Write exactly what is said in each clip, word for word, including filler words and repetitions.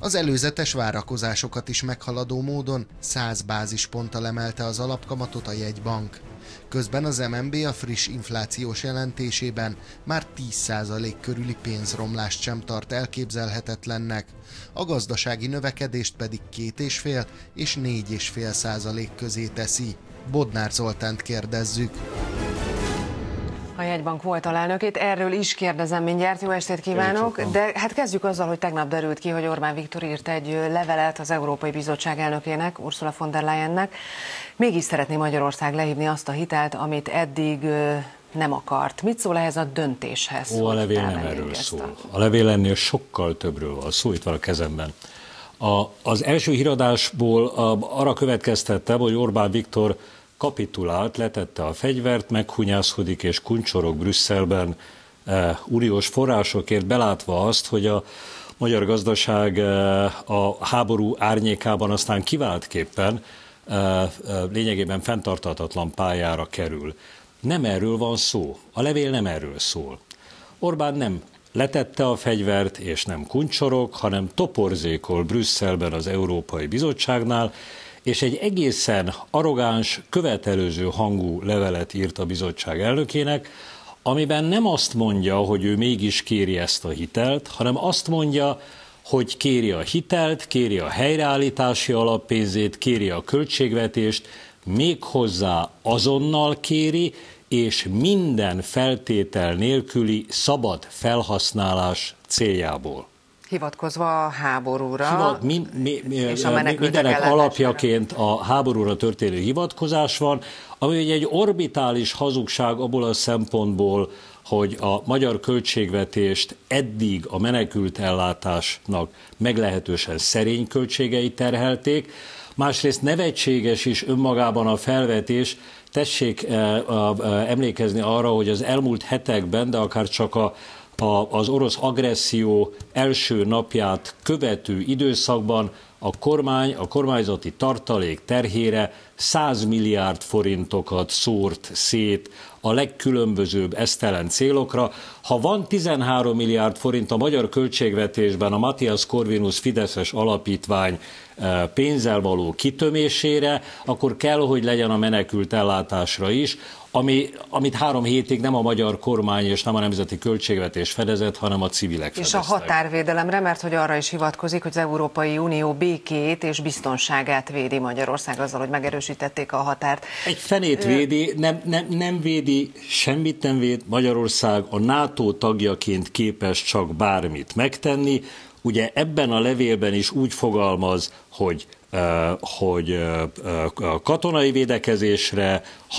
Az előzetes várakozásokat is meghaladó módon száz bázisponttal emelte az alapkamatot a jegybank. Közben az em en bé a friss inflációs jelentésében már tíz százalék körüli pénzromlást sem tart elképzelhetetlennek, a gazdasági növekedést pedig két egész öt és négy egész öt százalék közé teszi. Bodnár Zoltánt kérdezzük. A jegybank volt alelnökét, erről is kérdezem mindjárt, jó estét kívánok, de hát kezdjük azzal, hogy tegnap derült ki, hogy Orbán Viktor írt egy levelet az Európai Bizottság elnökének, Ursula von der Leyennek. Mégis szeretné Magyarország lehívni azt a hitelt, amit eddig nem akart. Mit szól ehhez a döntéshez? Ó, a levél nem erről szól. A levél ennél sokkal többről van szó, itt van a kezemben. A, az első híradásból arra következtettem, hogy Orbán Viktor kapitulált, letette a fegyvert, meghunyászkodik és kuncsorog Brüsszelben eh, uniós forrásokért, belátva azt, hogy a magyar gazdaság eh, a háború árnyékában aztán kiváltképpen eh, eh, lényegében fenntarthatatlan pályára kerül. Nem erről van szó. A levél nem erről szól. Orbán nem letette a fegyvert és nem kuncsorog, hanem toporzékol Brüsszelben az Európai Bizottságnál, és egy egészen arrogáns, követelőző hangú levelet írt a bizottság elnökének, amiben nem azt mondja, hogy ő mégis kéri ezt a hitelt, hanem azt mondja, hogy kéri a hitelt, kéri a helyreállítási alappénzét, kéri a költségvetést, méghozzá azonnal kéri, és minden feltétel nélküli szabad felhasználás céljából. Hivatkozva a háborúra, Hivat, min, mi, mi, és a mindenek alapjaként a háborúra történő hivatkozás van, ami egy orbitális hazugság abból a szempontból, hogy a magyar költségvetést eddig a menekült ellátásnak meglehetősen szerény költségei terhelték, másrészt nevetséges is önmagában a felvetés. Tessék eh, eh, emlékezni arra, hogy az elmúlt hetekben, de akár csak a A, az orosz agresszió első napját követő időszakban a kormány, a kormányzati tartalék terhére száz milliárd forintokat szórt szét a legkülönbözőbb esztelen célokra. Ha van tizenhárom milliárd forint a magyar költségvetésben a Matthias Corvinus Fideszes alapítvány pénzzel való kitömésére, akkor kell, hogy legyen a menekült ellátásra is, Ami, amit három hétig nem a magyar kormány és nem a nemzeti költségvetés fedezett, hanem a civilek fedeztek. És a határvédelemre, mert hogy arra is hivatkozik, hogy az Európai Unió békét és biztonságát védi Magyarország azzal, hogy megerősítették a határt. Egy fenét védi, nem, nem, nem védi, semmit nem véd, Magyarország a NATO tagjaként képes csak bármit megtenni. Ugye ebben a levélben is úgy fogalmaz, hogy hogy katonai védekezésre,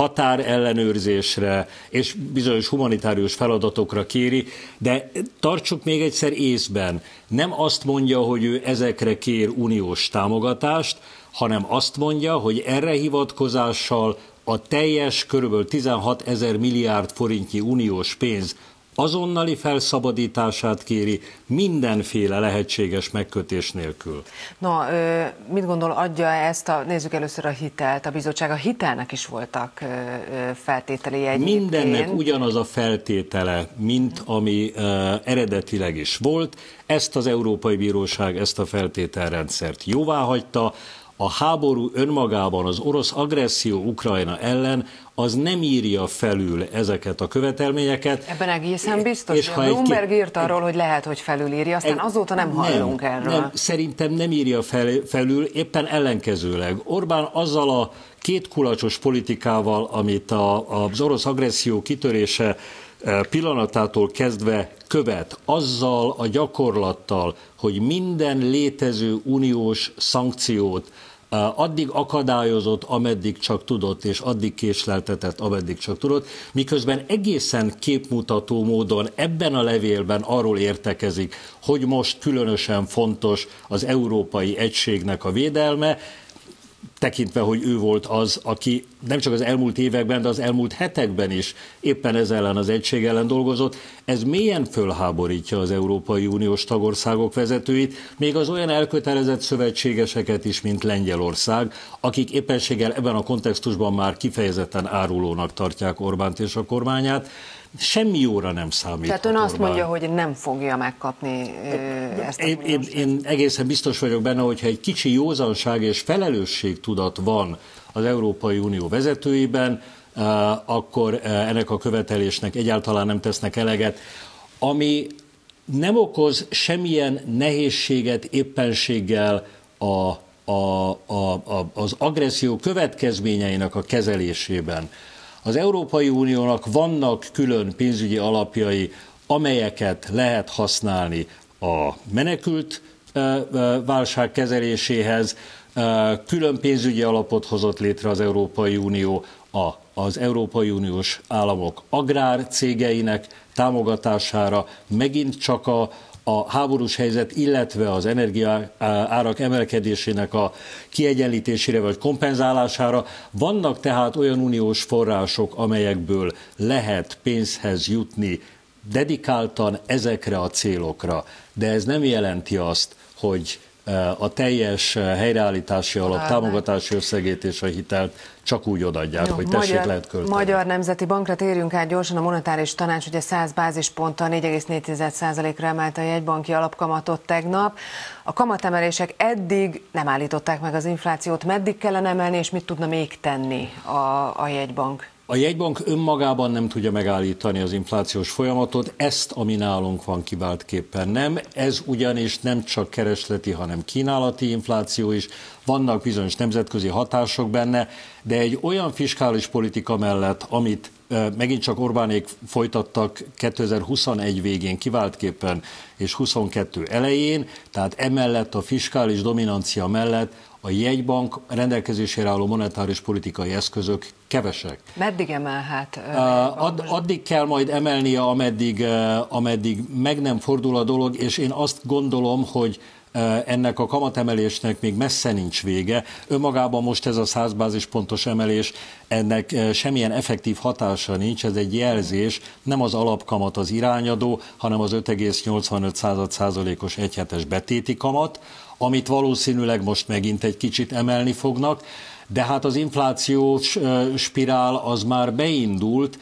határellenőrzésre és bizonyos humanitárius feladatokra kéri, de tartsuk még egyszer észben, nem azt mondja, hogy ő ezekre kér uniós támogatást, hanem azt mondja, hogy erre hivatkozással a teljes körülbelül tizenhat ezer milliárd forintnyi uniós pénz azonnali felszabadítását kéri mindenféle lehetséges megkötés nélkül. No, mit gondol, adja ezt a, nézzük először a hitelt, a bizottság, a hitelnek is voltak feltételei egyébként. Mindennek ugyanaz a feltétele, mint ami eredetileg is volt. Ezt az Európai Bíróság, ezt a feltételrendszert jóváhagyta. A háború önmagában, az orosz agresszió Ukrajna ellen, az nem írja felül ezeket a követelményeket. Ebben egészen biztos, és hogy Bloomberg írt arról, hogy lehet, hogy felülírja, aztán azóta nem hallunk nem, erről. Nem, szerintem nem írja fel, felül, éppen ellenkezőleg. Orbán azzal a kétkulacsos politikával, amit a, az orosz agresszió kitörése pillanatától kezdve követ, azzal a gyakorlattal, hogy minden létező uniós szankciót addig akadályozott, ameddig csak tudott, és addig késleltetett, ameddig csak tudott, miközben egészen képmutató módon ebben a levélben arról értekezik, hogy most különösen fontos az európai egységnek a védelme, tekintve, hogy ő volt az, aki nem csak az elmúlt években, de az elmúlt hetekben is éppen ez ellen az egység ellen dolgozott. Ez mélyen fölháborítja az Európai Uniós tagországok vezetőit, még az olyan elkötelezett szövetségeseket is, mint Lengyelország, akik éppenséggel ebben a kontextusban már kifejezetten árulónak tartják Orbánt és a kormányát. semmi jóra nem számít. Tehát ön azt mondja, hogy nem fogja megkapni ezt a én, én, én egészen biztos vagyok benne, hogyha egy kicsi józanság és felelősségtudat van az Európai Unió vezetőiben, akkor ennek a követelésnek egyáltalán nem tesznek eleget. Ami nem okoz semmilyen nehézséget éppenséggel a, a, a, a, az agresszió következményeinek a kezelésében. Az Európai Uniónak vannak külön pénzügyi alapjai, amelyeket lehet használni a menekült válság kezeléséhez. Külön pénzügyi alapot hozott létre az Európai Unió a, az Európai Uniós államok agrárcégeinek támogatására, megint csak a, a háborús helyzet, illetve az energiaárak emelkedésének a kiegyenlítésére vagy kompenzálására. Vannak tehát olyan uniós források, amelyekből lehet pénzhez jutni dedikáltan ezekre a célokra, de ez nem jelenti azt, hogy a teljes helyreállítási alap Lárnál. támogatási összegét és a hitelt csak úgy odaadják, Jó, hogy tessék, Magyar, lehet költeni. Magyar Nemzeti Bankra térjünk át gyorsan. A monetáris tanács ugye száz bázisponttal négy egész négy százalékra emelte a jegybanki alapkamatot tegnap. A kamatemelések eddig nem állították meg az inflációt. Meddig kellene emelni, és mit tudna még tenni a, a jegybank? A jegybank önmagában nem tudja megállítani az inflációs folyamatot, ezt, ami nálunk van, kiváltképpen nem. Ez ugyanis nem csak keresleti, hanem kínálati infláció is. Vannak bizonyos nemzetközi hatások benne, de egy olyan fiskális politika mellett, amit megint csak Orbánék folytattak kétezer-huszonegy végén kiváltképpen és huszonkettő elején, tehát emellett a fiskális dominancia mellett a jegybank rendelkezésére álló monetáris politikai eszközök kevesek. Meddig emelhet? Ad, addig kell majd emelnie, ameddig, ameddig meg nem fordul a dolog, és én azt gondolom, hogy ennek a kamatemelésnek még messze nincs vége. Önmagában most ez a száz bázispontos emelés, ennek semmilyen effektív hatása nincs, ez egy jelzés, nem az alapkamat az irányadó, hanem az öt egész nyolcvanöt százalékos egyhetes betéti kamat, amit valószínűleg most megint egy kicsit emelni fognak, de hát az inflációs spirál az már beindult.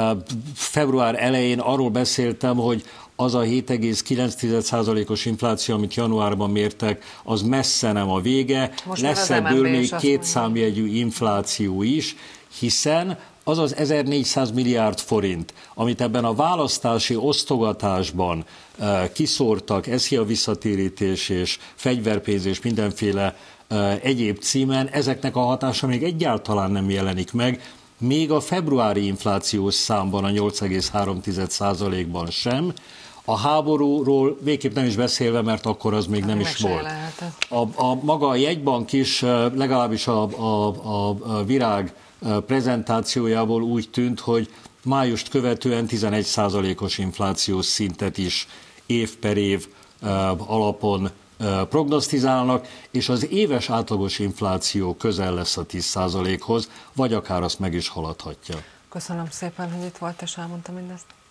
Február elején arról beszéltem, hogy az a hét egész kilenc százalékos infláció, amit januárban mértek, az messze nem a vége. Most lesz ebből még két számjegyű infláció is, hiszen az az ezernégyszáz milliárd forint, amit ebben a választási osztogatásban uh, kiszórtak, es zé i á visszatérítés és fegyverpénz és mindenféle uh, egyéb címen, ezeknek a hatása még egyáltalán nem jelenik meg, még a februári inflációs számban, a nyolc egész három százalékban sem. A háborúról végképp nem is beszélve, mert akkor az még nem is volt. A, a maga a jegybank is, legalábbis a, a, a Virág prezentációjából úgy tűnt, hogy májust követően tizenegy százalékos inflációs szintet is év per év alapon prognosztizálnak, és az éves átlagos infláció közel lesz a tíz százalékhoz, vagy akár azt meg is haladhatja. Köszönöm szépen, hogy itt volt és elmondta mindezt.